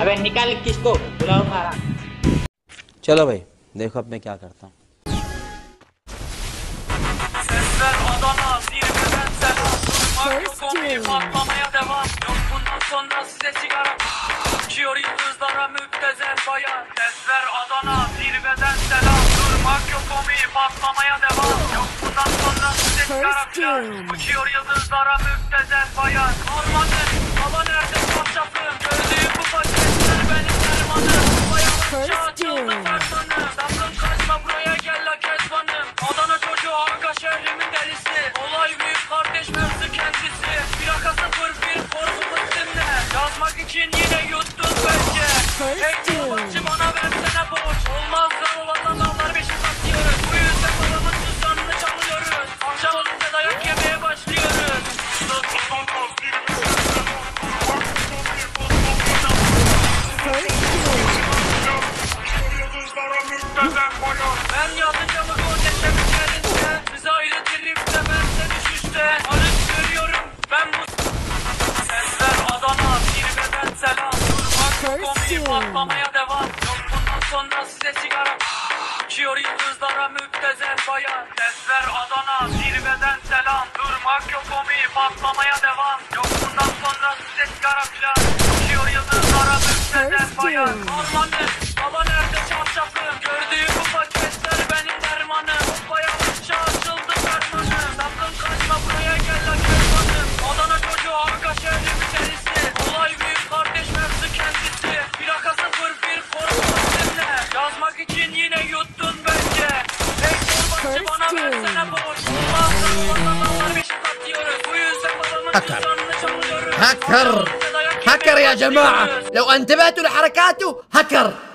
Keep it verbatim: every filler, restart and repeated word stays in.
अबे निकाल किसको बुलाओ मारा। चलो भाई देखो अब मैं क्या करता हूँ। Patlamaya devam. Yok bundan sonra size sigara. Uçuyor yıldızlara müptezel bayan. Sesler Adana zirveden selam. Durmak yok omi patlamaya devam. Yok bundan sonra size sigara. Uçuyor yıldızlara müptezel bayan. Ormanın hava nerede çarşafım. Gördüğüm bu paketler benim dermanım. Bayağı açıldı fermanım. Sakın kaçma buraya gel la kezbanım. Adana çocuğu arka şehrimin delisi. Olay büyük kardeş mevzu kendisi. Plaka sıfır bir korkumuz dinle. Yazmak için yine yuttun bence. Hey babacı bana versene borç. Olmaz da olan dağlar beşik atıyoruz. Bu yüzden babamın cüzdanını çalıyoruz. Akşam olunca dayak yemeye başlıyoruz. Ben yazınca mı konuşamış yerinde. Biz ayrı drifte ben de düşüşte. Arız görüyorum ben bu. Sesler Adana zirveden selam. Durmak komiği patlamaya devam. Yok bundan sonra size sigara. Uçuyor yıldızlara müptezel bayan. Sesler Adana zirveden selam. Durmak yok komiği patlamaya devam. Yok bundan sonra size sigara filan. Uçuyor yıldızlara müptezel bayan. Ormanın hava nerede çarşafım. Gördüğüm bu paketler benim dermanım. Bayağı uçağı açıldı fermanım. Sakın kaçma buraya gel la kervanım. Adana çocuğu arka şehrimin delisi. Olay büyük kardeş mevzu kendisi. Plaka sıfır bir korkumuz dinle. Yazmak için yine yuttun bence. Hey çorbacı bana versene borç. Olmazsa vatandaşlar beşik atıyoruz. Bu yüzden babamın cüzdanını çalıyoruz. هكر هكر يا جماعة، لو انتبهتوا لحركاته هكر.